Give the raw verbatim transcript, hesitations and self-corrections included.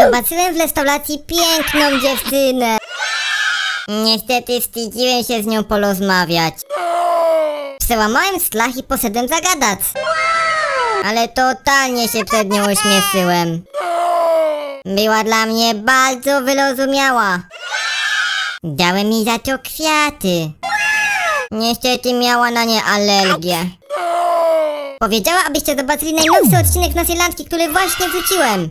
Zobaczyłem w restauracji piękną dziewczynę. Niestety wstydziłem się z nią porozmawiać. Przełamałem strach i poszedłem zagadać. Ale totalnie się przed nią uśmieszyłem. Była dla mnie bardzo wyrozumiała. Dałem jej za to kwiaty. Niestety miała na nie alergię. Powiedziała, abyście zobaczyli najnowszy odcinek naszej lampki, który właśnie wrzuciłem.